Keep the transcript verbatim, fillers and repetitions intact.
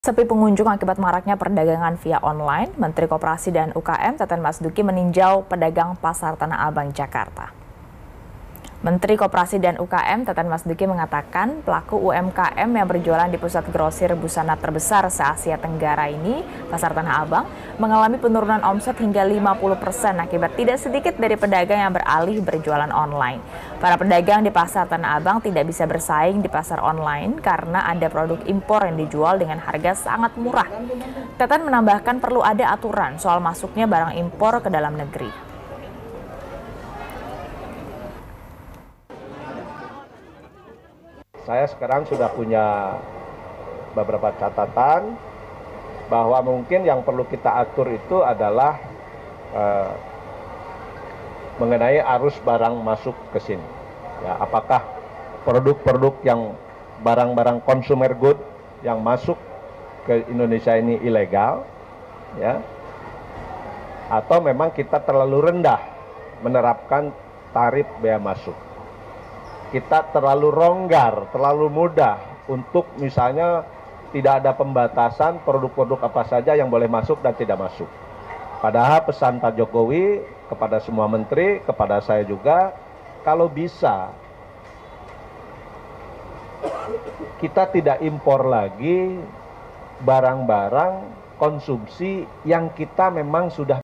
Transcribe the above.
Sepi pengunjung akibat maraknya perdagangan via online, Menteri Koperasi dan U K M Teten Mas Duki meninjau pedagang Pasar Tanah Abang, Jakarta. Menteri Koperasi dan U K M Teten Mas Duki mengatakan pelaku U M K M yang berjualan di pusat grosir busana terbesar se-Asia Tenggara ini, Pasar Tanah Abang, mengalami penurunan omset hingga lima puluh persen akibat tidak sedikit dari pedagang yang beralih berjualan online. Para pedagang di Pasar Tanah Abang tidak bisa bersaing di pasar online karena ada produk impor yang dijual dengan harga sangat murah. Teten menambahkan perlu ada aturan soal masuknya barang impor ke dalam negeri. Saya sekarang sudah punya beberapa catatan bahwa mungkin yang perlu kita atur itu adalah eh, mengenai arus barang masuk ke sini. Ya, apakah produk-produk yang barang-barang consumer good yang masuk ke Indonesia ini ilegal, ya, atau memang kita terlalu rendah menerapkan tarif bea masuk. Kita terlalu longgar, terlalu mudah untuk misalnya tidak ada pembatasan produk-produk apa saja yang boleh masuk dan tidak masuk. Padahal pesan Pak Jokowi kepada semua menteri, kepada saya juga, kalau bisa kita tidak impor lagi barang-barang konsumsi yang kita memang sudah